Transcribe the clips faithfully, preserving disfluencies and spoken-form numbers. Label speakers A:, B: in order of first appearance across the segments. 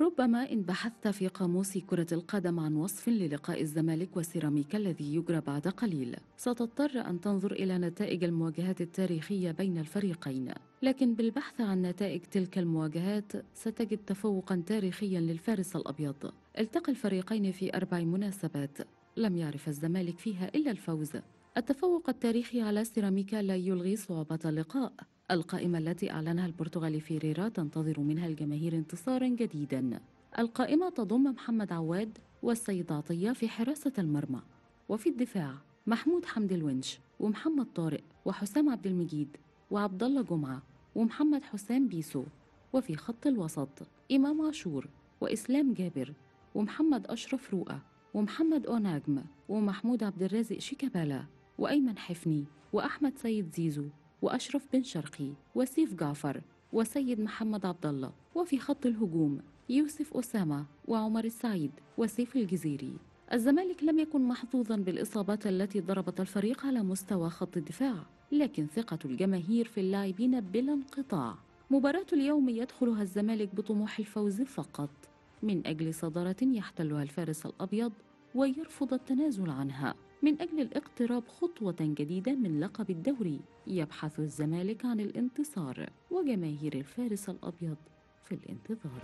A: وربما إن بحثت في قاموس كرة القدم عن وصف للقاء الزمالك وسيراميكا الذي يجرى بعد قليل، ستضطر أن تنظر إلى نتائج المواجهات التاريخية بين الفريقين. لكن بالبحث عن نتائج تلك المواجهات ستجد تفوقاً تاريخياً للفارس الأبيض. التقى الفريقين في أربع مناسبات لم يعرف الزمالك فيها إلا الفوز. التفوق التاريخي على سيراميكا لا يلغي صعوبة اللقاء. القائمة التي أعلنها البرتغالي فيريرا تنتظر منها الجماهير انتصاراً جديداً. القائمة تضم محمد عواد والسيد عطية في حراسة المرمى، وفي الدفاع محمود حمدي الونش ومحمد طارق وحسام عبد المجيد وعبد الله جمعة ومحمد حسام بيسو، وفي خط الوسط إمام عاشور وإسلام جابر ومحمد أشرف رؤى ومحمد أوناجم ومحمود عبد الرازق شيكابالا وأيمن حفني وأحمد سيد زيزو وأشرف بن شرقي وسيف جعفر وسيد محمد عبد الله. وفي خط الهجوم يوسف أسامة وعمر السعيد وسيف الجزيري. الزمالك لم يكن محظوظا بالإصابات التي ضربت الفريق على مستوى خط الدفاع، لكن ثقة الجماهير في اللاعبين بلا انقطاع. مباراة اليوم يدخلها الزمالك بطموح الفوز فقط، من أجل صدارة يحتلها الفارس الأبيض ويرفض التنازل عنها. من أجل الاقتراب خطوة جديدة من لقب الدوري، يبحث الزمالك عن الانتصار، وجماهير الفارس الأبيض في الانتظار.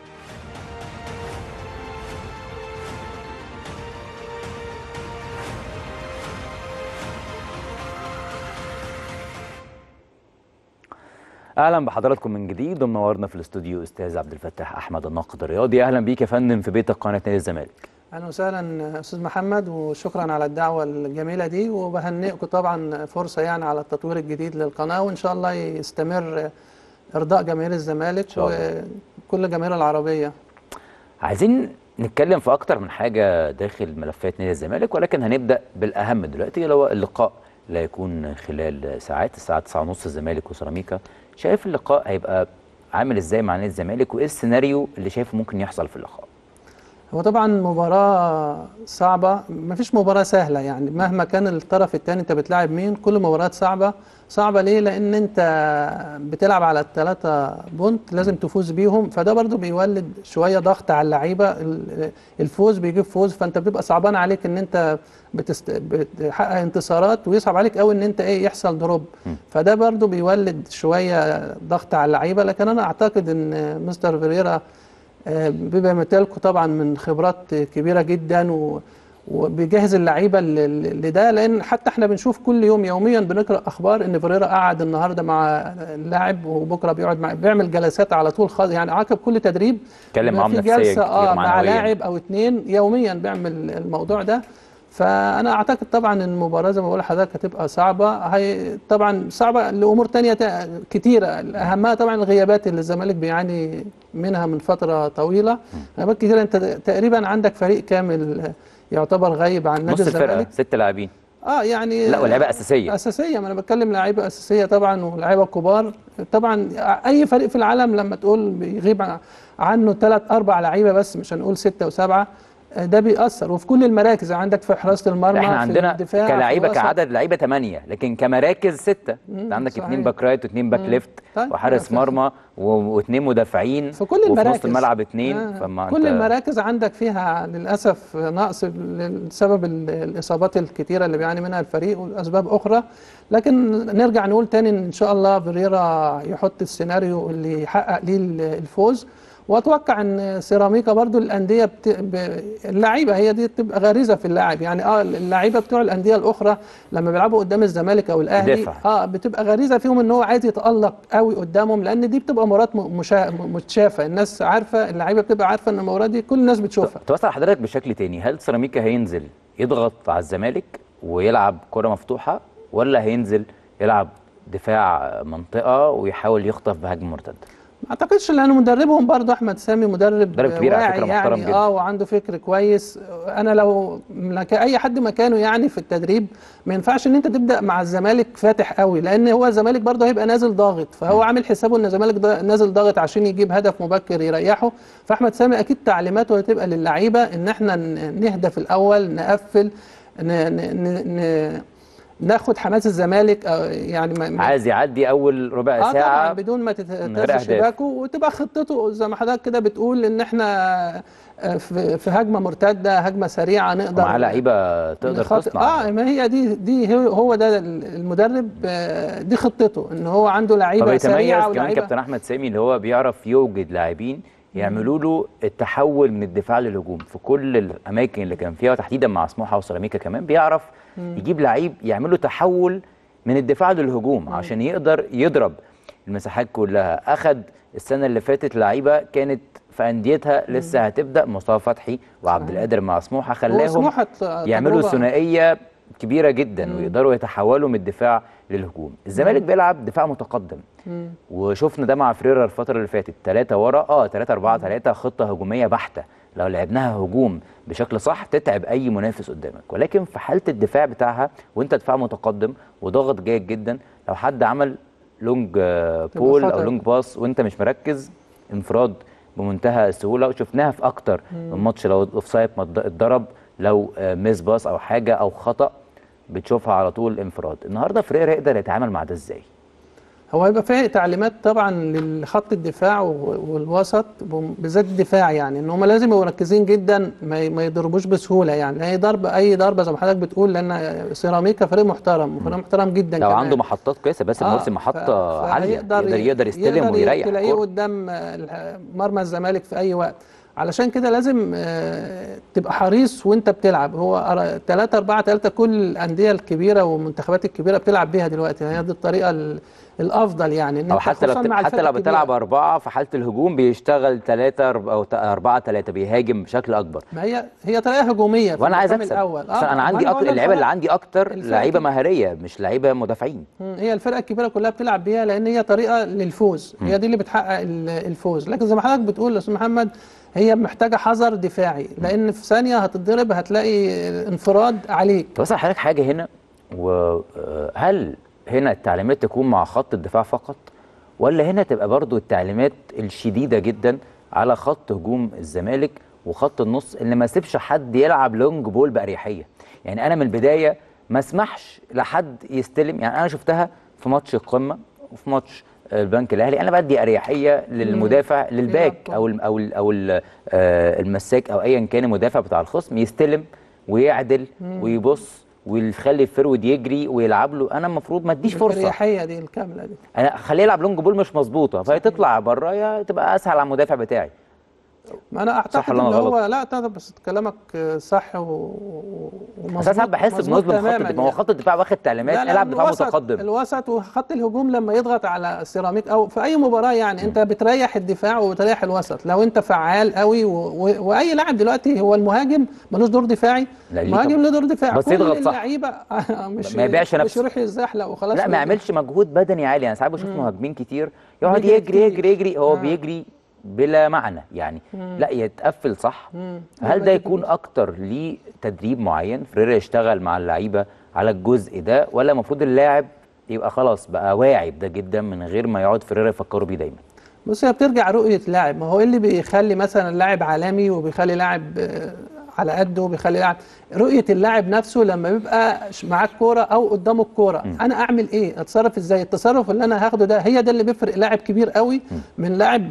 B: اهلا بحضراتكم من جديد، ومنورنا في الاستوديو استاذ عبد الفتاح احمد الناقد الرياضي. اهلا بيك يا فندم في بيتك قناه نادي الزمالك.
C: اهلا وسهلا استاذ محمد، وشكرا على الدعوه الجميله دي، وبهنئكم طبعا فرصه يعني على التطوير الجديد للقناه، وان شاء الله يستمر ارضاء جماهير الزمالك وكل جماهير العربيه.
B: عايزين نتكلم في اكتر من حاجه داخل ملفات نادي الزمالك، ولكن هنبدا بالاهم دلوقتي اللي هو اللقاء اللي هيكون خلال ساعات الساعه تسعة ونص الزمالك وسيراميكا. شايف اللقاء هيبقى عامل ازاي مع نادي الزمالك، وايه السيناريو اللي شايفه ممكن يحصل في اللقاء؟
C: هو طبعا مباراة صعبة، مفيش مباراة سهلة يعني مهما كان الطرف الثاني انت بتلاعب مين، كل مباراة صعبة. صعبة ليه؟ لأن انت بتلعب على الثلاثة بونت لازم تفوز بيهم، فده برضو بيولد شوية ضغط على اللعيبة. الفوز بيجيب فوز، فانت بتبقى صعبان عليك ان انت بتست... بتحقق انتصارات، ويصعب عليك قوي ان انت ايه يحصل دروب، فده برضو بيولد شوية ضغط على اللعيبة. لكن انا اعتقد ان مستر فيريرا بيبقى متالكو طبعا من خبرات كبيره جدا، و وبيجهز اللعيبه لده، لان حتى احنا بنشوف كل يوم يوميا بنقرا اخبار ان فيريرا قعد النهارده مع اللاعب، وبكره بيقعد مع بيعمل جلسات على طول خاص يعني عقب كل تدريب
B: اتكلم معاهم
C: في
B: نفسيا
C: جلسه اه مع
B: معنويا.
C: لاعب او اتنين يوميا بيعمل الموضوع ده. فانا اعتقد طبعا ان المباراه زي ما بقول لحضرتك هتبقى صعبه، هي طبعا صعبه لامور ثانيه كتيره، اهمها طبعا الغيابات اللي الزمالك بيعاني منها من فتره طويله. غيابات كتيره، انت تقريبا عندك فريق كامل يعتبر غايب عن نادي الزمالك،
B: نص الفرقه ست لاعبين.
C: اه يعني
B: لا، ولاعيبه اساسيه
C: اساسيه، ما انا بتكلم لعيبه اساسيه طبعا ولاعيبه كبار. طبعا اي فريق في العالم لما تقول بيغيب عنه ثلاث اربع لعيبه بس، مش هنقول سته وسبعه، ده بيأثر. وفي كل المراكز عندك في حراسه المرمى،
B: احنا عندنا
C: في الدفاع
B: كلاعيبه كعدد لعيبه ثمانيه، لكن كمراكز سته. انت عندك اثنين باك رايت واثنين باك ليفت
C: طيب
B: وحارس مرمى واثنين مدافعين
C: في كل المراكز،
B: وفي نص الملعب اثنين.
C: آه.
B: فما
C: كل
B: انت
C: المراكز عندك فيها للاسف نقص بسبب الاصابات الكتيره اللي بيعاني منها الفريق واسباب اخرى. لكن نرجع نقول تاني ان شاء الله فيريرا يحط السيناريو اللي يحقق ليه الفوز. واتوقع ان سيراميكا برضو الانديه بت... ب... اللعيبه هي دي بتبقى غريزه في اللاعب يعني. اه اللعيبه بتوع الانديه الاخرى لما بيلعبوا قدام الزمالك او الاهلي
B: دفع.
C: اه بتبقى غريزه فيهم ان هو عايز يتالق قوي قدامهم، لان دي بتبقى مباراه مشا... متشافه، الناس عارفه، اللعيبه بتبقى عارفه ان المباراه دي كل الناس بتشوفها.
B: توصل حضرتك بشكل تاني، هل سيراميكا هينزل يضغط على الزمالك ويلعب كره مفتوحه، ولا هينزل يلعب دفاع منطقه ويحاول يخطف بهجمه مرتده؟
C: ما اعتقدش، لان مدربهم برضه احمد سامي مدرب,
B: مدرب كبير على فكره، محترم
C: يعني
B: جدا.
C: اه وعنده فكر كويس. انا لو اي حد مكانه يعني في التدريب ما ينفعش ان انت تبدا مع الزمالك فاتح قوي، لان هو الزمالك برضه هيبقى نازل ضاغط، فهو عامل حسابه ان الزمالك نازل ضاغط عشان يجيب هدف مبكر يريحه. فاحمد سامي اكيد تعليماته هتبقى للعيبه ان احنا نهدى في الاول، نقفل، ن ن ن ناخد حماس الزمالك يعني ما
B: عايز يعدي اول ربع
C: اه
B: ساعه
C: طبعا بدون ما تتهز شباكه، وتبقى خطته زي ما حضرتك كده بتقول ان احنا في, في هجمه مرتده، هجمه سريعه نقدر
B: مع لعيبه تقدر تصنع.
C: اه ما هي دي دي هو ده المدرب، دي خطته ان هو عنده لعيبه سريعه.
B: وبيتميز كمان كابتن احمد سامي اللي هو بيعرف يوجد لاعبين يعملوا له التحول من الدفاع للهجوم في كل الاماكن اللي كان فيها، وتحديدا مع سموحه وسيراميكا كمان بيعرف مم. يجيب لعيب يعمل له تحول من الدفاع للهجوم مم. عشان يقدر يضرب المساحات كلها. اخد السنه اللي فاتت لعيبه كانت في انديتها لسه هتبدا، مصطفى فتحي وعبد القادر مع سموحه، خلاهم يعملوا ثنائيه كبيره جدا مم. ويقدروا يتحولوا من الدفاع للهجوم. الزمالك بيلعب دفاع متقدم مم. وشفنا ده مع فريرا الفتره اللي فاتت، ثلاثه ورا اه ثلاثة أربعة ثلاثة، خطه هجوميه بحته لو لعبناها هجوم بشكل صح تتعب اي منافس قدامك، ولكن في حاله الدفاع بتاعها وانت دفاع متقدم وضغط جيد جدا، لو حد عمل لونج بول او لونج باس وانت مش مركز، انفراد بمنتهى السهوله، وشفناها في اكتر من ماتش. لو الاوفسايد اتضرب، لو ميس باس او حاجه او خطا، بتشوفها على طول انفراد. النهارده فريرا يقدر يتعامل مع ده ازاي؟
C: هو هيبقى فيه تعليمات طبعا للخط الدفاع والوسط بالذات الدفاع، يعني ان هم لازم يبقوا مركزين جدا، ما يضربوش بسهوله. يعني اي ضربه اي ضربه زي ما حضرتك بتقول، لان سيراميكا فريق محترم وفريق محترم جدا
B: لو
C: كمان.
B: عنده محطات كويسه، بس المرسي آه محطه عاليه يقدر يقدر, يقدر يستلم يقدر ويريح،
C: تلاقيه قدام مرمى الزمالك في اي وقت. علشان كده لازم تبقى حريص وانت بتلعب. هو ثلاثة أربعة ثلاثة كل الانديه الكبيره والمنتخبات الكبيره بتلعب بيها دلوقتي، هي دي الطريقه الافضل. يعني ان
B: او حتى لو حتى لو بتلعب اربعه في حاله الهجوم بيشتغل ثلاثه او اربعه ثلاثه، بيهاجم بشكل اكبر.
C: ما هي هي طريقه هجوميه في
B: وانا عايز اكسب
C: الاول.
B: آه انا عندي اكتر اللعيبه اللي عندي اكتر لعيبه مهاريه مش لعيبه مدافعين.
C: هي الفرقه الكبيره كلها بتلعب بيها لان هي طريقه للفوز، هي دي اللي بتحقق الفوز. لكن زي ما حضرتك بتقول يا استاذ محمد، هي محتاجه حذر دفاعي، لان في ثانيه هتتضرب هتلاقي انفراد عليك.
B: بس حضرتك حاجه هنا، وهل هنا التعليمات تكون مع خط الدفاع فقط، ولا هنا تبقى برضو التعليمات الشديده جدا على خط هجوم الزمالك وخط النص اللي ما سيبش حد يلعب لونج بول باريحيه؟ يعني انا من البدايه ما اسمحش لحد يستلم. يعني انا شفتها في ماتش القمه وفي ماتش البنك الاهلي، انا بدي اريحيه للمدافع للباك او ال او ال او ال المساك او ايا كان المدافع بتاع الخصم يستلم ويعدل ويبص ويخلي الفرود يجري ويلعب له. انا المفروض ما اديش فرصه
C: الاريحيه دي الكامله دي،
B: انا خليه يلعب لونج بول مش مظبوطه، فهي تطلع بره يا تبقى اسهل على المدافع بتاعي.
C: ما انا اعتقد ان هو لا بس كلامك صح ومظبوط.
B: بس انا ساعات بحس بنظلم خط الدفاع. ما هو خط الدفاع واخد تعليمات العب دفاع متقدم.
C: الوسط وخط الهجوم لما يضغط على السيراميك او في اي مباراه، يعني م. انت بتريح الدفاع وبتريح الوسط. لو انت فعال قوي و... و... واي لاعب دلوقتي هو المهاجم ملوش دور دفاعي، المهاجم له دور دفاعي
B: بس يضغط صح.
C: اللعيبه مش
B: ما يبيعش نفسه،
C: مش يروح يزحلق وخلاص،
B: لا ما يعملش مجهود بدني عالي. انا ساعات بشوف مهاجمين كتير يقعد يجري يجري يجري هو آه. بيجري بلا معنى يعني. مم. لا يتقفل صح. مم. هل ده يكون اكتر ليه تدريب معين فريرا يشتغل مع اللعيبه على الجزء ده، ولا المفروض اللاعب يبقى خلاص بقى واعي بده جدا من غير ما يقعد فريرا يفكروا بيه دايما؟
C: بص، هي بترجع رؤيه لاعب. ما هو اللي بيخلي مثلا اللاعب عالمي وبيخلي لاعب على قده وبيخلي لاعب، رؤيه اللاعب نفسه لما بيبقى معاه الكوره او قدامه الكوره، انا اعمل ايه؟ اتصرف ازاي؟ التصرف اللي انا هاخده ده هي ده اللي بيفرق لاعب كبير قوي من لاعب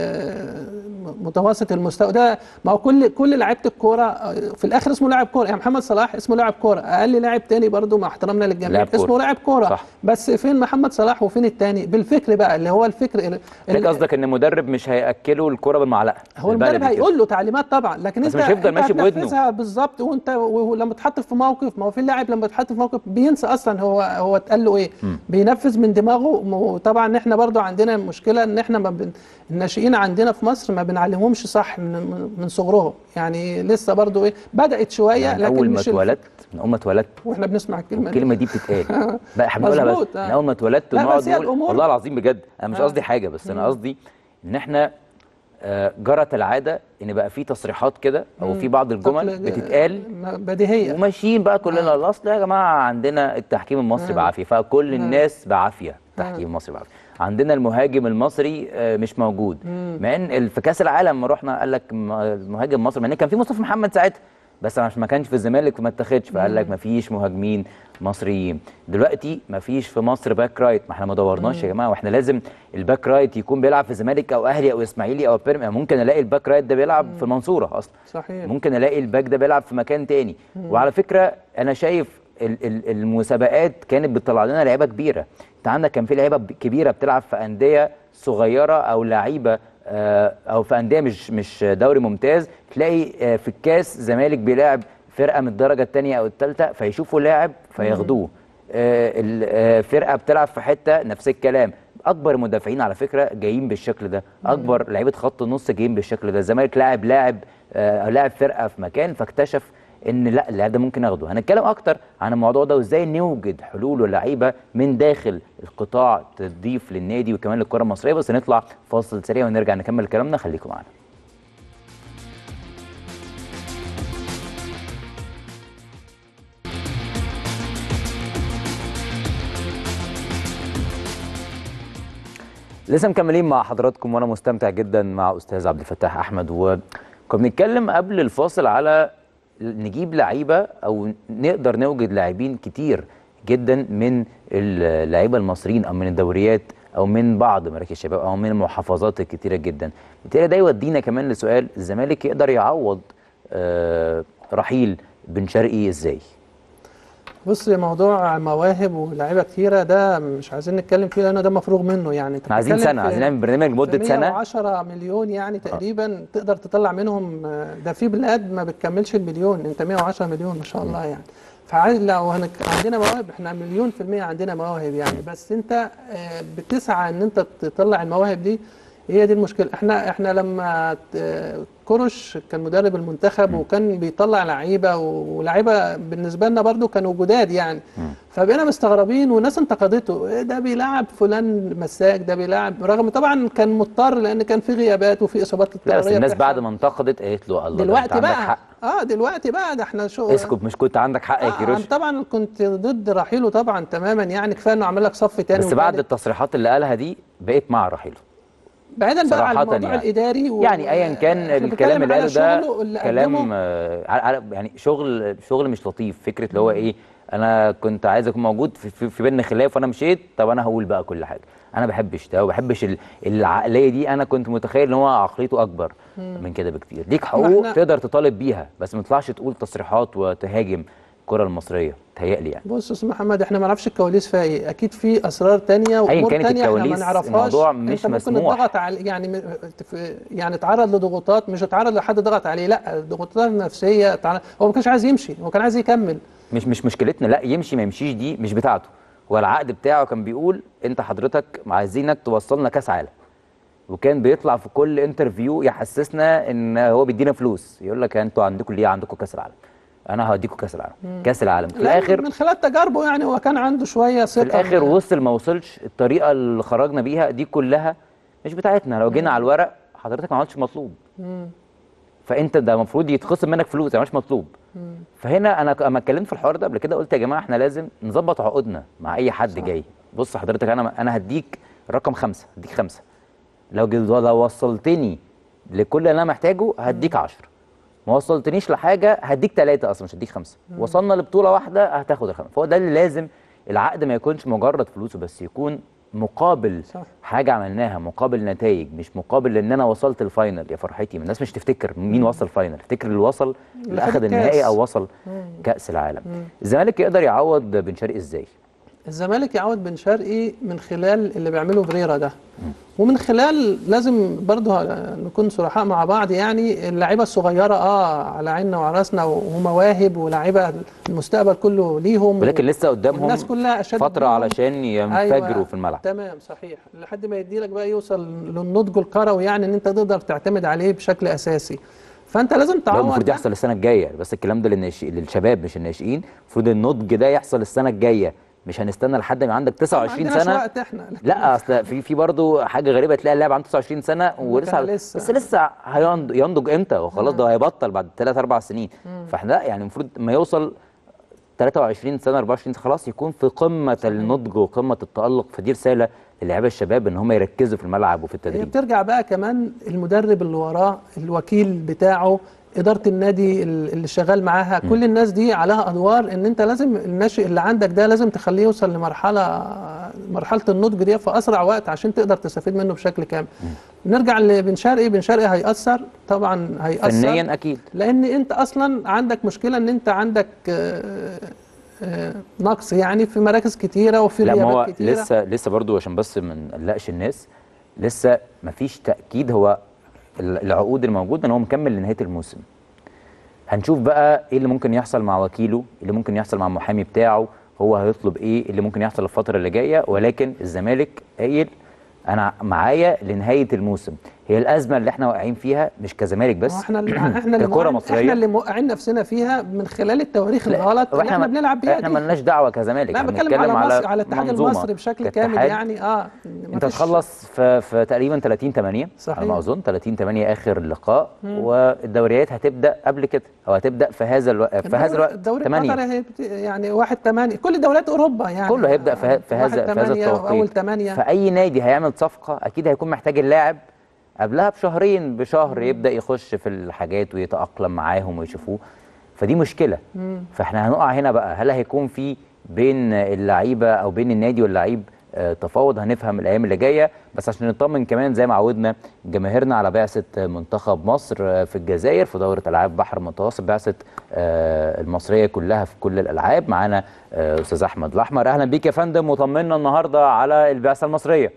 C: متوسط المستوى. ده ما هو كل كل لعيبه الكوره في الاخر اسمه لاعب كوره. يعني محمد صلاح اسمه لاعب كوره، اقل لاعب تاني برده مع احترامنا للجميع اسمه لاعب كوره، بس فين محمد صلاح وفين التاني؟ بالفكر بقى اللي هو الفكر.
B: انت قصدك ان المدرب مش هياكله الكوره بالمعلقه؟
C: هو المدرب هيقول له تعليمات طبعا، لكن
B: بس
C: انت
B: مش هيفضل ماشي بودنه
C: بالظبط. وانت ولما تحط في موقف، ما هو في لاعب لما تحط في موقف بينسى اصلا هو هو اتقال له ايه، م. بينفذ من دماغه. وطبعا احنا برضو عندنا مشكله ان احنا ما بن... الناشئين عندنا في مصر ما بنعلمهمش صح من من صغرهم. يعني لسه برضو ايه بدات شويه،
B: يعني
C: لكن
B: اول ما
C: مش
B: اتولدت من اول ما اتولدت
C: واحنا بنسمع الكلمه دي
B: الكلمه دي بتتقال بقى احنا بنقولها بس من اول ما اتولدت ونقعد نقول والله العظيم بجد انا مش قصدي حاجه، بس انا قصدي ان احنا جرت العاده ان بقى في تصريحات كده او في بعض الجمل بتتقال
C: بديهيه
B: وماشيين بقى كلنا الاصل يا جماعه عندنا التحكيم المصري بعافيه، فكل الناس بعافيه التحكيم المصري بعافيه. عندنا المهاجم المصري مش موجود، مع ان في كاس العالم لما رحنا قال لك المهاجم المصري، مع ان كان في مصطفى محمد ساعتها بس عشان ما كانش في الزمالك فما اتاخدش، فقال لك ما فيش مهاجمين مصريين. دلوقتي ما فيش في مصر باك رايت، ما احنا ما دورناش يا جماعه، واحنا لازم الباك رايت يكون بيلعب في الزمالك او اهلي او اسماعيلي او بيراميدز. ممكن الاقي الباك رايت ده بيلعب مم. في المنصوره اصلا، صحيح. ممكن الاقي الباك ده بيلعب في مكان تاني. مم. وعلى فكره انا شايف المسابقات كانت بتطلع لنا لعيبه كبيره. انت عندك كان في لعيبه كبيره بتلعب في انديه صغيره او لعيبه او في انديه مش مش دوري ممتاز، تلاقي في الكاس زمالك بيلاعب فرقه من الدرجه الثانيه او الثالثه فيشوفوا لاعب فياخدوه. الفرقه بتلعب في حته نفس الكلام. اكبر مدافعين على فكره جايين بالشكل ده، اكبر لعيبه خط النص جايين بالشكل ده. الزمالك لاعب لاعب لاعب فرقه في مكان فاكتشف ان لا اللاعب ده ممكن اخده. هنتكلم اكتر عن الموضوع ده وازاي نوجد حلول ولاعيبه من داخل القطاع تضيف للنادي وكمان للكره المصريه. بس نطلع فاصل سريع ونرجع نكمل كلامنا، خليكم معانا. لسه مكملين مع حضراتكم وانا مستمتع جدا مع استاذ عبد الفتاح احمد، وكنا بنتكلم قبل الفاصل على نجيب لعيبه او نقدر نوجد لاعبين كتير جدا من اللعيبه المصريين او من الدوريات او من بعض مراكز الشباب او من المحافظات الكتيره جدا. بالتالي ده يودينا كمان لسؤال، الزمالك يقدر يعوض آه رحيل بن شرقي ازاي؟
C: بص، موضوع مواهب ولاعيبه كتيره ده مش عايزين نتكلم فيه لان ده مفروغ منه. يعني
B: احنا عايزين سنه، عايزين نعمل برنامج لمده سنه.
C: مية وعشرة مليون يعني تقريبا آه. تقدر تطلع منهم. ده في بلاد ما بتكملش المليون، انت مية وعشرة مليون ما شاء الله يعني. فعايز لو عندنا مواهب، احنا مليون في المية عندنا مواهب يعني، بس انت بتسعى ان انت تطلع المواهب دي. هي دي المشكله. احنا احنا لما كروش كان مدرب المنتخب وكان بيطلع لعيبه ولاعيبه بالنسبه لنا برضو كانوا جداد يعني، فبقينا مستغربين والناس انتقدته، ده بيلعب فلان مساك، ده بيلعب، رغم طبعا كان مضطر لان كان في غيابات وفي اصابات
B: اضطراريه. لا بس الناس بعد ما انتقدت قالت له الله
C: دلوقتي بقى حق. اه دلوقتي بقى ده احنا شو
B: اسكت، مش كنت عندك حق يا آه كيروش؟
C: طبعا كنت ضد رحيله طبعا تماما يعني، كفايه انه عمل لك صف تاني.
B: بس بعد التصريحات اللي قالها دي بقيت مع رحيله
C: بعيدا بقى عن الموضوع يعني. الاداري
B: و... يعني ايا كان الكلام اللي قاله ده اللي كلام آه يعني شغل شغل مش لطيف. فكره اللي هو ايه، انا كنت عايز اكون موجود في, في, في بيننا خلاف وانا مشيت، طب انا هقول بقى كل حاجه. انا ما بحبش ده وما بحبش العقليه دي. انا كنت متخيل ان هو عقليته اكبر مم. من كده بكتير. ليك حقوق تقدر تطالب بيها، بس ما تطلعش تقول تصريحات وتهاجم الكره المصريه. تهيألي يعني.
C: بص يا استاذ محمد، احنا ما نعرفش الكواليس فيها ايه، اكيد في اسرار ثانيه وامور ثانيه احنا ما نعرفهاش.
B: الموضوع مش
C: انت
B: مسموح.
C: ممكن تضغط على يعني يعني اتعرض لضغوطات، مش اتعرض لحد ضغط عليه، لا ضغوطات نفسيه. هو ما كانش عايز يمشي، هو كان عايز يكمل.
B: مش مش مشكلتنا لا يمشي ما يمشيش، دي مش بتاعته. هو العقد بتاعه كان بيقول انت حضرتك عايزينك توصلنا كاس عالم، وكان بيطلع في كل انترفيو يحسسنا ان هو بيدينا فلوس، يقول لك انتوا عندكم ليه عندكم كاس العالم، انا هوديكم كاس العالم. مم. كاس العالم في الاخر
C: من خلال تجاربه يعني هو كان عنده شويه ثقه،
B: في الاخر وصل ما وصلش. الطريقه اللي خرجنا بيها دي كلها مش بتاعتنا. لو جينا على الورق حضرتك ما عملتش مطلوب. مم. فانت ده المفروض يتخصم منك فلوس، ما عملتش مطلوب. مم. فهنا انا لما اتكلمت في الحوار ده قبل كده قلت يا جماعه احنا لازم نظبط عقودنا مع اي حد. صح. جاي بص حضرتك، انا انا هديك رقم خمسه، هديك خمسه، لو لو وصلتني لكل اللي انا محتاجه هديك عشرة، ما وصلتنيش لحاجه هديك ثلاثه اصلا مش هديك خمسه. مم. وصلنا لبطوله واحده هتاخد الخمسه. فهو ده اللي لازم العقد ما يكونش مجرد فلوسه بس، يكون مقابل. صح. حاجه عملناها، مقابل نتائج، مش مقابل ان انا وصلت الفاينل. يا فرحتي، الناس مش تفتكر مين مم. وصل فاينل، تفتكر اللي وصل اللي اخذ النهائي او وصل مم. كاس العالم. مم. الزمالك يقدر يعوض بن شرقي ازاي؟
C: الزمالك يعوض بن شرقي من خلال اللي بيعمله فريرا ده، ومن خلال لازم برضه نكون صرحاء مع بعض يعني اللعيبه الصغيره اه على عيننا وعلى راسنا ومواهب ولاعيبه المستقبل كله ليهم،
B: ولكن لسه قدامهم
C: الناس كلها
B: فتره علشان ينفجروا. أيوة في الملعب.
C: تمام صحيح، لحد ما يديلك بقى يوصل للنضج الكروي يعني ان انت تقدر تعتمد عليه بشكل اساسي. فانت لازم تعوض.
B: المفروض يحصل السنه الجايه، بس الكلام ده للناشئين للشباب مش الناشئين. المفروض النضج ده يحصل السنه الجايه، مش هنستنى لحد ما عندك تسعة وعشرين سنه.
C: وقت احنا.
B: لا اصل في في برضه حاجه غريبه، تلاقي اللاعب عنده تسعة وعشرين سنه ولسه لسه. بس لسه هينضج امتى؟ وخلاص ده هيبطل بعد ثلاث اربع سنين. مم. فاحنا لا يعني المفروض ما يوصل ثلاثة وعشرين سنه اربعة وعشرين سنه خلاص يكون في قمه النضج وقمه التالق. فدي رساله للاعيبه الشباب ان هم يركزوا في الملعب وفي التدريب.
C: بترجع بقى كمان المدرب اللي وراه، الوكيل بتاعه، اداره النادي اللي شغال معاها، كل الناس دي عليها ادوار، ان انت لازم الناشئ اللي عندك ده لازم تخليه يوصل لمرحله مرحله النضج دي في اسرع وقت عشان تقدر تستفيد منه بشكل كامل. نرجع لبن شرقي، بن شرقي هيأثر طبعا، هيأثر
B: فنيا اكيد،
C: لان انت اصلا عندك مشكله ان انت عندك آه، آه، نقص يعني في مراكز كتيره وفي
B: لا ما
C: غيابات
B: هو
C: كتيره.
B: لسه لسه برضو عشان بس ما نقلقش الناس، لسه ما فيش تأكيد. هو العقود الموجوده ان هو مكمل لنهايه الموسم. هنشوف بقى ايه اللي ممكن يحصل مع وكيله، ايه اللي ممكن يحصل مع المحامي بتاعه، هو هيطلب ايه اللي ممكن يحصل الفتره اللي جايه. ولكن الزمالك قايل انا معايا لنهايه الموسم. هي الازمه اللي احنا واقعين فيها مش كزمالك بس،
C: احنا اللي احنا اللي
B: ككره
C: موقعين
B: مصريه،
C: احنا اللي موقعين نفسنا فيها من خلال التواريخ
B: لا
C: الغلط اللي
B: واحنا
C: احنا
B: ما
C: بنلعب بيها
B: احنا
C: دي.
B: مالناش دعوه كزمالك،
C: لا
B: احنا
C: بتكلم على
B: بنتكلم
C: مصر،
B: على
C: على الاتحاد
B: منظومه
C: المصري بشكل كامل
B: كاتحاد.
C: يعني. اه
B: انت
C: مفيش.
B: تخلص في, في تقريبا ثلاثين ثمانية على ما
C: صحيح.
B: اظن، ثلاثين ثمانية اخر لقاء، والدوريات هتبدا قبل كده او هتبدا في هذا الوقت في هذا الوقت
C: الدوري
B: ثمانية.
C: القطري هي بت- يعني واحد ثمانية، كل دوريات اوروبا يعني
B: كله هيبدا في, ه- في
C: واحد
B: هذا في هذا
C: ثمانية
B: التوقيت.
C: واول ثمانية.
B: فاي نادي هيعمل صفقه اكيد هيكون محتاج اللاعب قبلها بشهرين بشهر، يبدا يخش في الحاجات ويتاقلم معاهم ويشوفوه. فدي مشكله. فاحنا هنقع هنا بقى، هل هيكون في بين اللعيبه او بين النادي واللعيب آه، تفاوض؟ هنفهم الايام اللي جايه. بس عشان نطمن كمان زي ما عودنا جماهيرنا على بعثه منتخب مصر آه، في الجزائر في دوره العاب بحر المتوسط، بعثه آه، المصريه كلها في كل الالعاب. معانا آه، استاذ احمد الاحمر. اهلا بيك يا فندم، وطمنا النهارده على البعثه المصريه.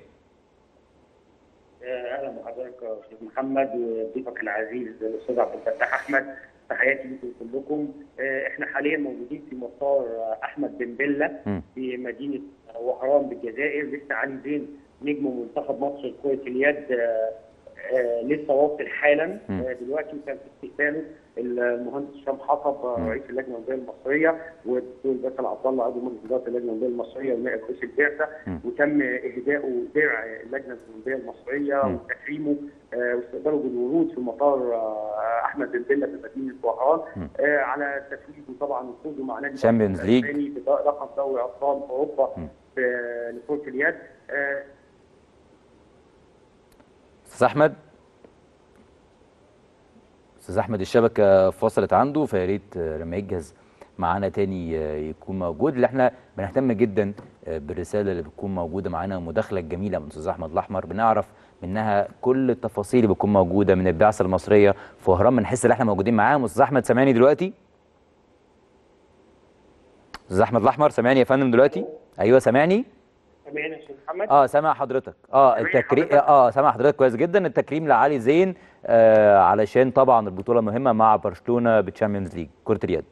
D: اهلا بحضرتك يا استاذ محمد وضيفك العزيز الاستاذ عبد الفتاح احمد. تحياتي لكم كلكم. احنا حاليا موجودين في مطار احمد بن بله في مدينه وهران بالجزائر. لسه علي زين نجم منتخب مصر لكره اليد لسه واصل حالا دلوقتي، وكان في استقباله المهندس هشام حطب رئيس اللجنه الاولمبيه المصريه، والدكتور باسل عبد الله عضو مجلس اداره اللجنه الاولمبيه المصريه ونائب رئيس البعثه، وتم اهدائه درع اللجنه الاولمبيه المصريه وتكريمه واستقباله بالورود في مطار احمد بن بله في مدينه وهران على تتويجه طبعا وفوزه مع نادي
B: تشامبيونز ليج
D: لقب دوري ابطال اوروبا لكره اليد.
B: استاذ احمد استاذ احمد الشبكه فصلت عنده، فيا ريت لما يجهز معانا تاني يكون موجود. اللي احنا بنهتم جدا بالرساله اللي بتكون موجوده معانا، المداخله الجميله من استاذ احمد الاحمر، بنعرف منها كل التفاصيل اللي بتكون موجوده من البعثه المصريه في وهران، بنحس ان احنا موجودين معاهم. استاذ احمد سامعني دلوقتي؟ استاذ احمد الاحمر سامعني يا فندم دلوقتي؟ ايوه سامعني؟
D: سامعني يا استاذ محمد؟
B: اه سامع حضرتك. اه التكريم اه سامع حضرتك كويس جدا. التكريم لعلي زين آه علشان طبعا البطوله مهمه مع برشلونه بالتشامبيونز ليج كره اليد.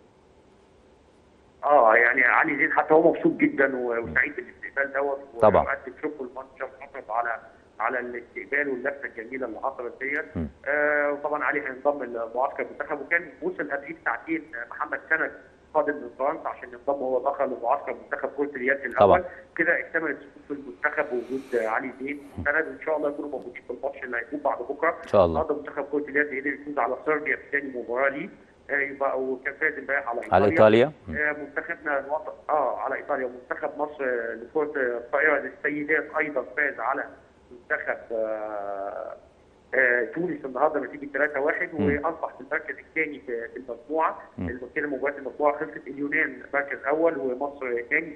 D: اه يعني علي زين حتى هو مبسوط جدا وسعيد بالاستقبال دوت،
B: طبعا
D: وقدم شكر الماتش حطب على على الاستقبال واللفه الجميله اللي حصلت ديت. آه وطبعا علي هينضم لمعسكر المنتخب، وكان وصل قبليه بساعتين محمد سند قادم من فرنسا عشان ينضم هو الاخر لمعسكر منتخب كره اليد الاول. كده اكتملت صفوف المنتخب ووجود علي زين سند، وان شاء الله يكونوا موجودين في الماتش اللي هيكون بعد بكره
B: ان شاء الله.
D: النهارده منتخب كره اليد قدر يفوز على صربيا في ثاني مباراه ليه، يبقى وكان فاز امبارح على ايطاليا.
B: على ايطاليا
D: آه منتخبنا الوطن اه على ايطاليا. منتخب مصر لكره الطائره للسيدات ايضا فاز على منتخب آه آه تونس النهارده بنتيجه ثلاثة واحد، واصبح في المركز الثاني في المجموعه. كده مباراه المجموعه خلصت، اليونان مركز اول ومصر ثاني،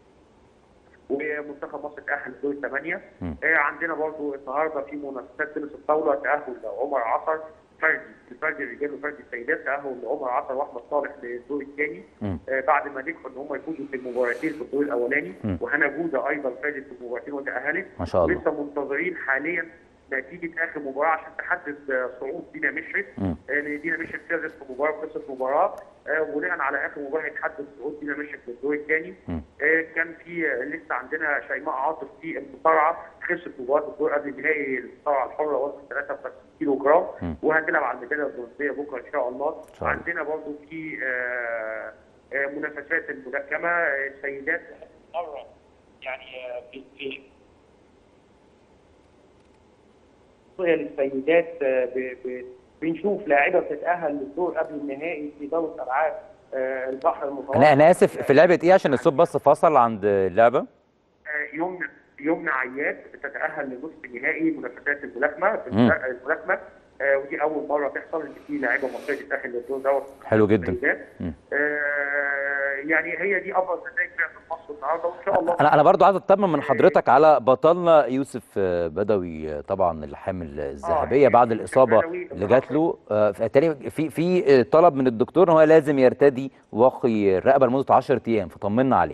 D: ومنتخب مصر تاهل لدور الثمانيه. آه عندنا برضو النهارده في منافسات تنس الطاوله، تاهل عمر عصر فردي الفردي الرجال وفردي السيدات، تاهل لعمر عصر واحمد صالح للدور الثاني آه بعد ما نجحوا ان هم يفوزوا في المباراتين في الدور الاولاني، وهنا جوده ايضا فازت في المباراتين وتاهلت.
B: ما شاء الله.
D: لسه منتظرين حاليا نتيجه اخر مباراه عشان تحدد صعود دينا مشرف، لان دينا مشرف فازت في مباراه قصه مباراه، وبناء على اخر مباراه هيتحدد صعود دينا مشرف للدور الثاني. كان في لسه عندنا شيماء عاطف في المصارعه، خسرت مباراه الدور قبل النهائي المصارعه الحره وزن ثلاثة وخمسين كيلو جرام، وهتلعب على الميداليه البرونزيه بكره ان شاء الله. عندنا برضو في منافسات الملاكمه السيدات مره يعني في للسيدات بنشوف لاعبه بتتاهل للدور قبل النهائي في دوره العاب البحر المتوسط.
B: انا انا اسف في لعبه ايه عشان الصوت بس فصل عند اللعبه.
D: يمنى يمنى عياد بتتاهل لنصف نهائي منافسات الملاكمه الملاكمه آه ودي اول مره تحصل ان في لاعيبه مصريه تتاهل للدور دوت.
B: حلو جدا.
D: آه يعني هي دي ابرز نتائج بعثه مصر النهارده، وان شاء الله.
B: انا انا برضو عايز اطمن من حضرتك على بطلنا يوسف بدوي، طبعا الحامل الذهبيه آه بعد الاصابه اللي جات له. آه في في في طلب من الدكتور ان هو لازم يرتدي واقي الرقبه لمده عشرة ايام، فطمنا عليه.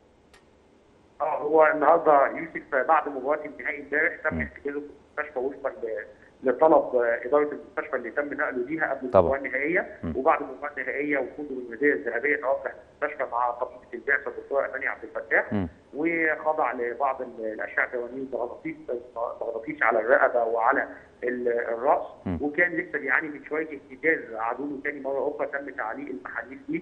D: اه هو النهارده يوسف بعد مباراه النهائي امبارح تم احتجازه في المستشفى وفقا لطلب اداره المستشفى اللي تم نقله ليها قبل المباراه النهائيه. وبعد المباراه النهائيه وفوزه بالميداليه الذهبيه توجه المستشفى مع طبيبه البعثه الدكتوره اماني عبد الفتاح، وخضع لبعض الاشعه دوامين مغناطيسي على الرقبه وعلى الراس، وكان لسه بيعاني من شويه اهتزاز عضله ثاني مره اخرى تم تعليق المحاليل دي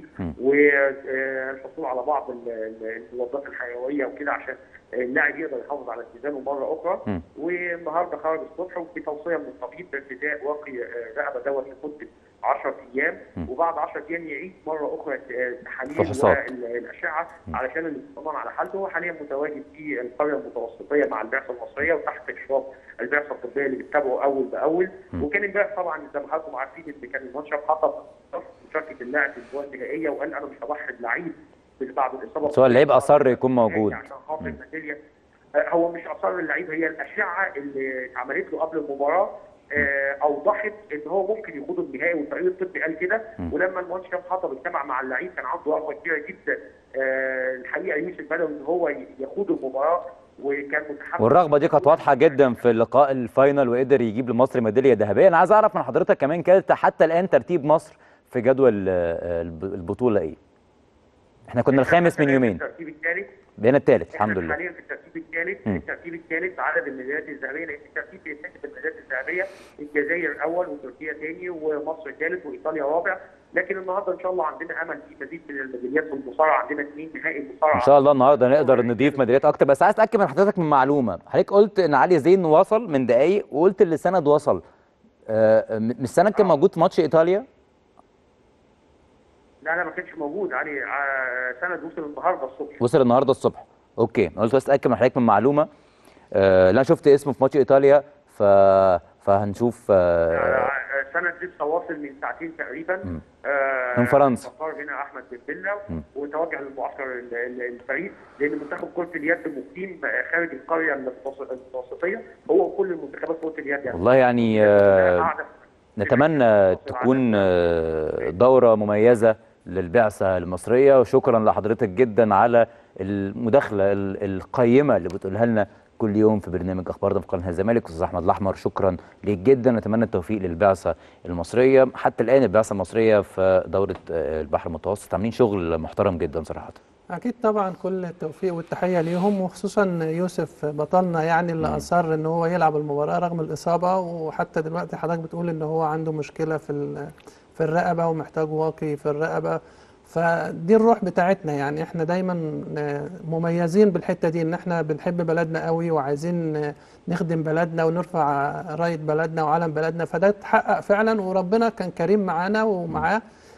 D: والحصول على بعض المضادات الحيويه وكده عشان اللاعب يقدر يحافظ على اتزانه مره اخرى. والنهارده خرج الصبح وبتوصيه من الطبيب بارتداء واقي الرقبه دوت لمده عشرة ايام، وبعد عشرة ايام يعيد مره اخرى التحاليل والاشعه علشان الاطمئنان على حالته. هو حاليا متواجد في القريه المتوسطيه مع البعثه المصريه وتحت اشراف البعثه الطبيه اللي بتتابعه اول باول. وكان امبارح طبعا زي ما حضراتكم عارفين ان كان المنشط حطب مشاركه اللاعب في المباراه النهائيه وقال انا مش هضحي بلعيب بعد الاصابه.
B: سواء اللعيب اصر يكون موجود
D: عشان خاطر الميداليه. هو مش اصر اللعيب، هي الاشعه اللي اتعملت له قبل المباراه اوضحت ان هو ممكن يخوض النهائي، والفريق الطبي قال كده. ولما الماتش كان حطب اجتمع مع اللعيب كان عنده رغبه كبيره جدا الحقيقه يوسف بدوي ان هو يخوض المباراه، وكان متحمس.
B: والرغبه دي كانت واضحه جدا في اللقاء الفاينل وقدر يجيب لمصر ميداليه ذهبيه. انا عايز اعرف من حضرتك كمان كانت حتى الان ترتيب مصر في جدول البطوله ايه؟ احنا كنا الخامس من يومين.
D: الترتيب الثالث.
B: بقينا الثالث الحمد لله.
D: حاليا في الترتيب الثالث، الترتيب الثالث عدد الميداليات الذهبيه، لان الترتيب بيتحسب الميداليات الذهبيه الجزائر اول وتركيا ثاني ومصر ثالث وايطاليا رابع. لكن النهارده ان شاء الله عندنا امل في مزيد من الميداليات في المصارعه، عندنا اثنين نهائي مصارعه
B: ان شاء الله النهارده نقدر نضيف ميداليات اكتر. بس عايز اتاكد من حضرتك من معلومه، حضرتك قلت ان علي زين وصل من دقائق وقلت اللي سند وصل. آه مش سند كان موجود في ماتش ايطاليا؟
D: لا لا ما كانش موجود. علي سند وصل النهارده الصبح.
B: وصل النهارده الصبح. اوكي، قلت بس اتاكد من حضرتك من معلومه. آه لا شفت اسمه في ماتش ايطاليا ف فهنشوف.
D: آه سند لسه واصل من ساعتين تقريبا
B: آه من فرنسا.
D: مطار هنا احمد بن بلة وتوجه للمعسكر الفريق، لان منتخب كره اليد مقيم خارج القريه المتوسطيه هو وكل المنتخبات كره اليد يعني.
B: والله يعني آه نتمنى تكون دورة مميزة للبعثة المصرية. وشكرا لحضرتك جدا على المداخلة القيمة اللي بتقولها لنا كل يوم في برنامج اخبارنا في قناه الزمالك. استاذ احمد الاحمر شكرا ليك جدا، نتمنى التوفيق للبعثة المصرية. حتى الان البعثة المصرية في دورة البحر المتوسط عاملين شغل محترم جدا صراحة.
C: اكيد طبعا كل التوفيق والتحيه ليهم، وخصوصا يوسف بطلنا يعني اللي م. اصر ان هو يلعب المباراه رغم الاصابه. وحتى دلوقتي حضرتك بتقول ان هو عنده مشكله في في الرقبه ومحتاج واقي في الرقبه. فدي الروح بتاعتنا، يعني احنا دايما مميزين بالحته دي، ان احنا بنحب بلدنا قوي وعايزين نخدم بلدنا ونرفع رايه بلدنا وعلم بلدنا. فده اتحقق فعلا، وربنا كان كريم معانا ومعاه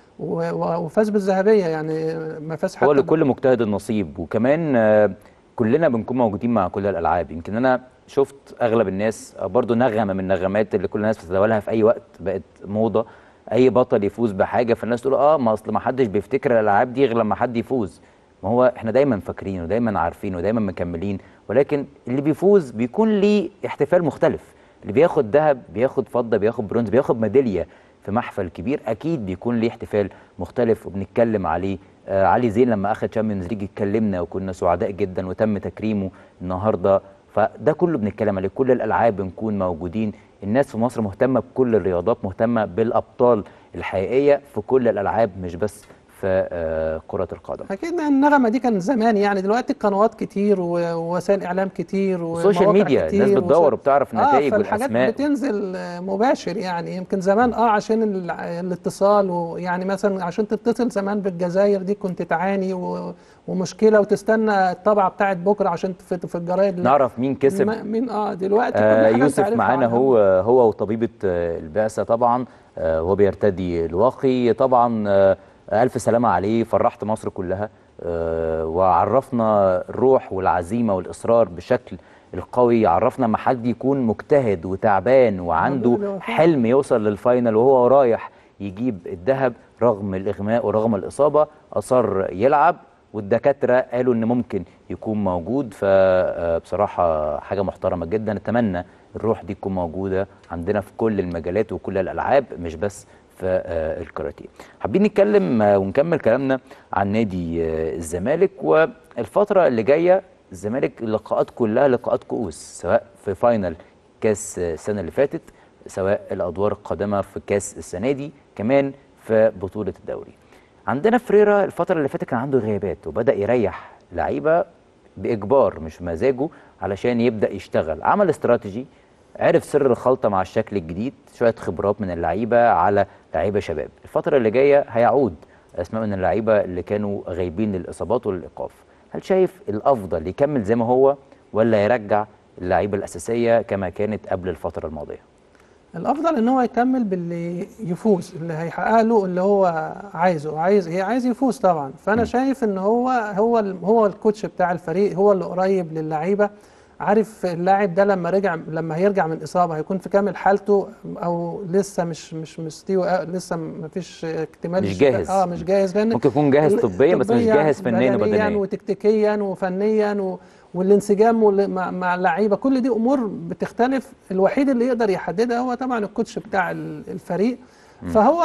C: وفاز بالذهبيه. يعني ما فاز حتى
B: هو لكل مجتهد النصيب. وكمان كلنا بنكون موجودين مع كل الالعاب. يمكن انا شفت اغلب الناس برضو نغمه من النغمات اللي كل الناس بتتداولها في اي وقت بقت موضه، اي بطل يفوز بحاجه فالناس تقول اه ما اصل ما حدش بيفتكر الالعاب دي غير لما حد يفوز. ما هو احنا دايما فاكرين ودايما عارفين ودايما مكملين، ولكن اللي بيفوز بيكون ليه احتفال مختلف. اللي بياخد ذهب بياخد فضه بياخد برونز بياخد ميداليه في محفل كبير اكيد بيكون ليه احتفال مختلف وبنتكلم عليه. آه علي زين لما اخذ تشامبيونز ليج اتكلمنا وكنا سعداء جدا وتم تكريمه النهارده. فده كله بنتكلم عليه، كل الالعاب بنكون موجودين. الناس في مصر مهتمه بكل الرياضات، مهتمه بالابطال الحقيقيه في كل الالعاب مش بس في آه كرة القدم.
C: أكيد النغمة دي كان زمان، يعني دلوقتي قنوات كتير ووسائل إعلام كتير
B: وسوشيال ميديا الناس بتدور وبتعرف النتائج
C: آه
B: والأسماء.
C: فالحاجات بتنزل مباشر. يعني يمكن زمان اه عشان الاتصال، ويعني مثلا عشان تتصل زمان بالجزائر دي كنت تعاني و ومشكله وتستنى الطبعه بتاعت بكره عشان في الجرايد
B: نعرف مين كسب
C: مين. اه دلوقتي
B: آه يوسف معانا هو هو وطبيبه البعثه طبعا. آه هو بيرتدي الواقي طبعا. آه ألف سلامة عليه، فرحت مصر كلها. آه وعرفنا الروح والعزيمة والإصرار بشكل القوي، يعرفنا ما حد يكون مجتهد وتعبان وعنده حلم يوصل للفاينل وهو رايح يجيب الذهب رغم الاغماء ورغم الاصابه اصر يلعب، والدكاتره قالوا ان ممكن يكون موجود. فبصراحه حاجه محترمه جدا، نتمنى الروح دي تكون موجوده عندنا في كل المجالات وكل الالعاب مش بس في الكاراتيه. حابين نتكلم ونكمل كلامنا عن نادي الزمالك، والفتره اللي جايه الزمالك اللقاءات كلها لقاءات كؤوس، سواء في فاينل كاس السنه اللي فاتت، سواء الادوار القادمه في كاس السنه دي، كمان في بطوله الدوري. عندنا فريرا الفتره اللي فاتت كان عنده غيابات وبدا يريح لعيبه باجبار مش مزاجه علشان يبدا يشتغل، عمل استراتيجي، عرف سر الخلطه مع الشكل الجديد، شويه خبرات من اللعيبه على لعيبه شباب. الفتره اللي جايه هيعود اسماء من اللعيبه اللي كانوا غايبين للاصابات والايقاف. هل شايف الافضل يكمل زي ما هو ولا يرجع اللعيبه الاساسيه كما كانت قبل الفتره الماضيه؟
C: الافضل ان هو يكمل باللي يفوز، اللي هيحقق له اللي هو عايزه، عايز هي عايز يفوز طبعا. فانا م. شايف ان هو هو هو الكوتش بتاع الفريق، هو اللي قريب للعيبه، عارف اللاعب ده لما رجع لما هيرجع من اصابه هيكون في كامل حالته او لسه مش مش مستوي، لسه ما فيش اكتمال،
B: مش جاهز.
C: اه مش جاهز، لان
B: ممكن يكون جاهز طبيا بس مش جاهز فنيا وبدنيا
C: وتكتيكيا وفنيا و والانسجام مع اللعيبه، كل دي امور بتختلف. الوحيد اللي يقدر يحددها هو طبعا الكوتش بتاع الفريق. م. فهو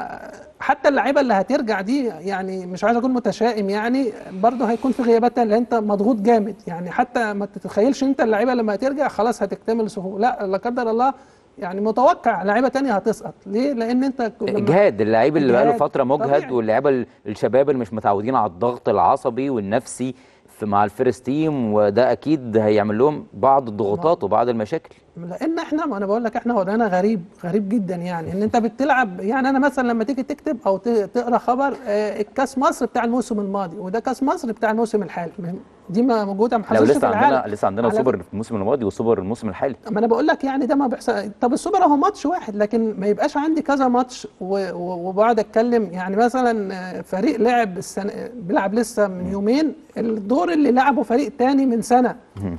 C: حتى اللعيبه اللي هترجع دي، يعني مش عايز اكون متشائم، يعني برضه هيكون في غيابات لان انت مضغوط جامد، يعني حتى ما تتخيلش انت اللعيبه لما هترجع خلاص هتكتمل سهوله، لا لا قدر الله، يعني متوقع لعيبه ثانيه هتسقط. ليه؟ لان انت
B: اجهاد اللعيب اللي بقاله فتره مجهد، واللعيبه الشباب اللي مش متعودين على الضغط العصبي والنفسي مع الفيرست تيم، وده اكيد هيعمل لهم بعض الضغوطات وبعض المشاكل.
C: لان احنا، ما انا بقول لك احنا وضعنا غريب غريب جدا، يعني ان انت بتلعب، يعني انا مثلا لما تيجي تكتب او تقرا خبر آه الكاس مصر بتاع الموسم الماضي وده كاس مصر بتاع الموسم الحالي، دي ما موجوده، ما حصلش في العالم.
B: عندنا لسه عندنا سوبر في الموسم الماضي وسوبر الموسم الحالي.
C: ما انا بقول لك يعني ده ما بيحصل. طب السوبر اهو ماتش واحد، لكن ما يبقاش عندي كذا ماتش وبقعد اتكلم. يعني مثلا فريق لعب السنه بيلعب لسه من يومين الدور اللي لعبه فريق تاني من سنه،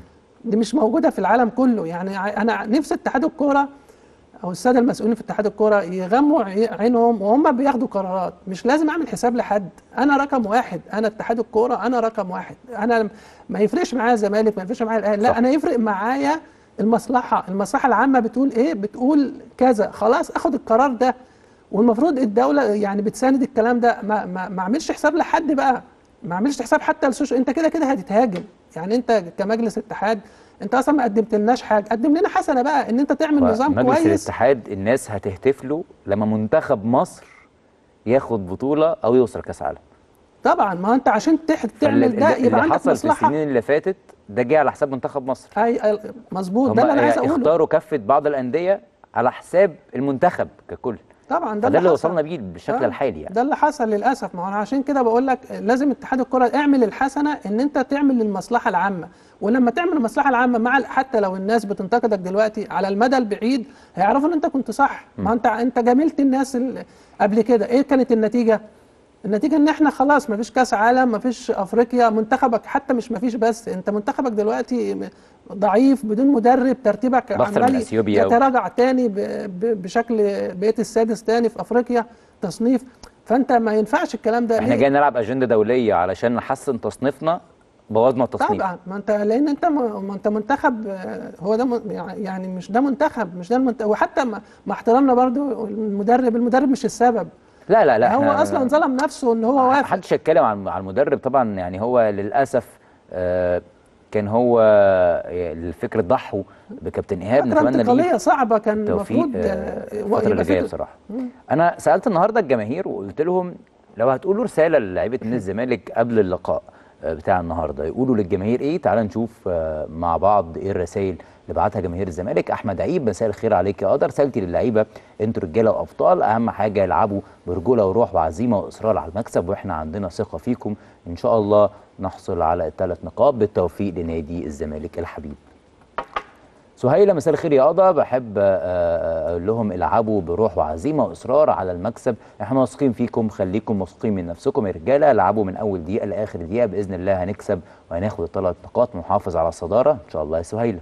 C: دي مش موجوده في العالم كله. يعني انا نفسي اتحاد الكوره او الساده المسؤولين في اتحاد الكوره يغموا عينهم وهم بياخدوا قرارات. مش لازم اعمل حساب لحد، انا رقم واحد، انا اتحاد الكوره، انا رقم واحد. انا ما يفرقش معايا الزمالك، ما يفرقش معايا الاهلي، لا انا يفرق معايا المصلحه، المصلحه العامه بتقول ايه؟ بتقول كذا، خلاص اخد القرار ده. والمفروض الدوله يعني بتساند الكلام ده، ما ما, ما اعملش حساب لحد بقى، ما اعملش حساب حتى للسوشيال. انت كده كده هتتهاجم، يعني انت كمجلس اتحاد انت اصلا ما قدمتلناش حاجه، قدم لنا حسنه بقى ان انت تعمل نظام كويس.
B: مجلس الاتحاد الناس هتهتف له لما منتخب مصر ياخد بطوله او يوصل كاس عالم.
C: طبعا، ما انت عشان تعمل ده يبقى عندك
B: حصل
C: مصلحه.
B: في السنين اللي فاتت ده جه على حساب منتخب مصر.
C: اي مظبوط، ده اللي انا عايز اقوله.
B: اختاروا كفه بعض الانديه على حساب المنتخب ككل.
C: طبعا ده
B: اللي, اللي وصلنا بيه بالشكل آه. الحالي يعني.
C: ده اللي حصل للاسف. ما هو انا عشان كده بقول لك لازم اتحاد الكره اعمل الحسنه ان انت تعمل للمصلحه العامه، ولما تعمل المصلحه العامه مع حتى لو الناس بتنتقدك دلوقتي على المدى البعيد هيعرفوا ان انت كنت صح. م. ما انت انت جاملت الناس قبل كده. ايه كانت النتيجه؟ النتيجه ان احنا خلاص ما فيش كاس عالم، ما فيش افريقيا، منتخبك حتى مش ما فيش بس، انت منتخبك دلوقتي ضعيف بدون مدرب، ترتيبك عمال يتراجع تاني بشكل بقيت السادس تاني في افريقيا تصنيف. فانت ما ينفعش الكلام ده.
B: احنا جايين نلعب اجنده دوليه علشان نحسن تصنيفنا، بوظنا التصنيف.
C: طبعا، ما انت لان انت ما انت منتخب، هو ده يعني مش ده منتخب، مش ده المنتخب. وحتى مع احترامنا برضو المدرب، المدرب مش السبب.
B: لا لا لا
C: هو اصلا ظلم نفسه ان هو وافق.
B: محدش يتكلم عن عن المدرب طبعا، يعني هو للاسف آه كان هو الفكره ضحوا بكابتن ايهاب.
C: نتمنى انتقاليه صعبه كان المفروض
B: الفتره اللي جايه بصراحه. مم. انا سالت النهارده الجماهير وقلت لهم لو هتقولوا رساله للاعيبه نادي الزمالك قبل اللقاء بتاع النهارده يقولوا للجماهير ايه؟ تعال نشوف مع بعض ايه الرسائل اللي بعتها جماهير الزمالك. احمد عيب، مساء الخير عليك يا قدر، رسالتي للعيبه انتوا رجاله وابطال، اهم حاجه يلعبوا برجوله وروح وعزيمه واصرار على المكسب، واحنا عندنا ثقه فيكم، ان شاء الله نحصل على الثلاث نقاط، بالتوفيق لنادي الزمالك الحبيب. سهيلة مساء الخير يا قضا، بحب اقول لهم العبوا بروح وعزيمه واصرار على المكسب، احنا واثقين فيكم، خليكم واثقين من نفسكم يا رجاله، العبوا من اول دقيقه لاخر دقيقه، باذن الله هنكسب وهناخد الثلاث نقاط ونحافظ على الصداره ان شاء الله يا سهيلة.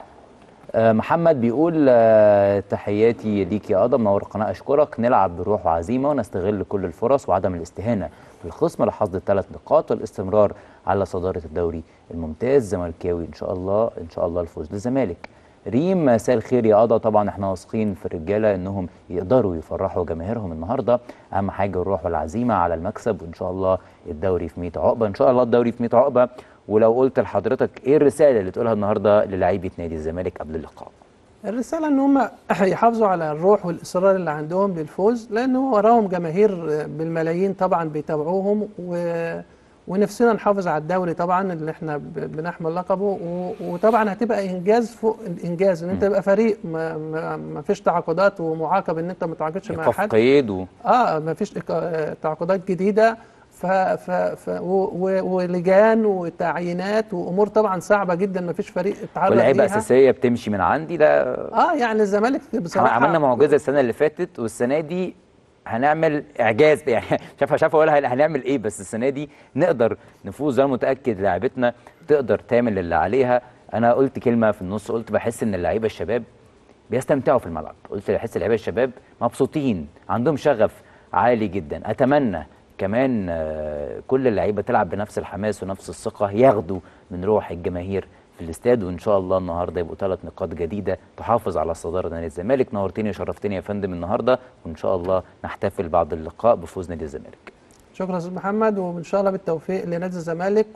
B: محمد بيقول تحياتي ليك يا قضا، منور القناه، اشكرك، نلعب بروح وعزيمه ونستغل كل الفرص وعدم الاستهانه في الخصم لحصد الثلاث نقاط والاستمرار على صداره الدوري الممتاز. زملكاوي ان شاء الله ان شاء الله الفوز للزمالك. ريم مساء الخير يا قضا، طبعا احنا واثقين في الرجاله انهم يقدروا يفرحوا جماهيرهم النهارده، اهم حاجه الروح والعزيمه على المكسب، وان شاء الله الدوري في مية عقبه، ان شاء الله الدوري في مية عقبه. ولو قلت لحضرتك ايه الرساله اللي تقولها النهارده للاعيبه نادي الزمالك قبل اللقاء؟
C: الرساله ان هم يحافظوا على الروح والاصرار اللي عندهم للفوز، لان وراهم جماهير بالملايين طبعا بيتابعوهم، و ونفسنا نحافظ على الدوري طبعا اللي احنا بنحمل لقبه، وطبعا هتبقى انجاز فوق الانجاز ان انت تبقى فريق ما, ما, ما فيش تعاقدات ومعاقب ان انت ما تعاقدش مع حد،
B: قيد و...
C: اه ما فيش تعاقدات جديده، ف ف ف ولجان وتعيينات وامور طبعا صعبه جدا، ما فيش فريق اتعرض ليها،
B: ولاعيبه اساسيه بتمشي من عندي ده.
C: اه يعني الزمالك بصراحه
B: عملنا معجزه السنه اللي فاتت، والسنه دي هنعمل اعجاز يعني شايف شايف اقولها هنعمل ايه، بس السنه دي نقدر نفوز، انا متاكد لاعبتنا تقدر تعمل اللي عليها. انا قلت كلمه في النص، قلت بحس ان اللعيبه الشباب بيستمتعوا في الملعب، قلت بحس اللعيبه الشباب مبسوطين، عندهم شغف عالي جدا، اتمنى كمان كل اللعيبه تلعب بنفس الحماس ونفس الثقه، ياخدوا من روح الجماهير في الاستاد، وان شاء الله النهارده يبقوا ثلاث نقاط جديده تحافظ على صداره نادي الزمالك. نورتني وشرفتني يا فندم النهارده، وان شاء الله نحتفل بعد اللقاء بفوز نادي الزمالك.
C: شكرا استاذ محمد، وان شاء الله بالتوفيق لنادي الزمالك،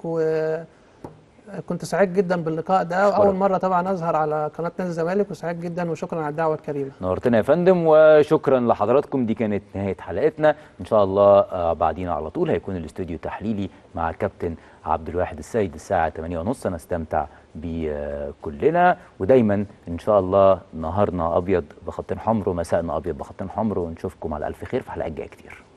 C: وكنت سعيد جدا باللقاء ده، واول مره طبعا اظهر على قناه نادي الزمالك، وسعيد جدا وشكرا على الدعوه الكريمه.
B: نورتنا يا فندم وشكرا لحضراتكم، دي كانت نهايه حلقتنا، ان شاء الله بعدينا على طول هيكون الاستوديو تحليلي مع كابتن عبد الواحد السيد الساعه ثمانية ونص، نستمتع بيه كلنا، ودايما ان شاء الله نهارنا ابيض بخط حمر ومساءنا ابيض بخط حمر، ونشوفكم على الف خير في حلقات جايه كتير.